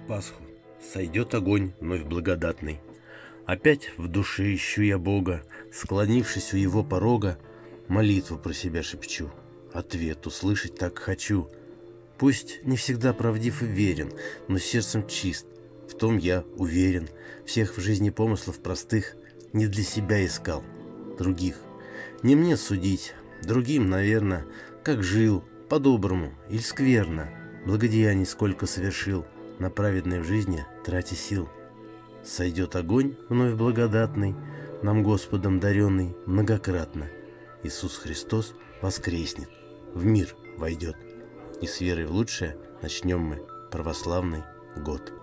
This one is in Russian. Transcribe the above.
Пасху сойдет огонь вновь благодатный. Опять в душе ищу я Бога, склонившись у его порога, молитву про себя шепчу, ответ услышать так хочу. Пусть не всегда правдив и верен, но сердцем чист, в том я уверен. Всех в жизни помыслов простых не для себя искал, других. Не мне судить, другим, наверно, как жил, по-доброму или скверно, благодеяний сколько совершил, на праведной в жизни трате сил. Сойдет огонь вновь благодатный, нам Господом даренный многократно. Иисус Христос воскреснет, в мир войдет, и с верой в лучшее начнем мы православный год.